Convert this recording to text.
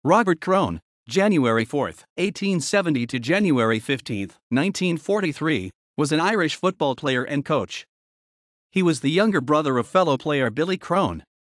Robert Crone, January 4, 1870 to January 15, 1943, was an Irish football player and coach. He was the younger brother of fellow player Billy Crone,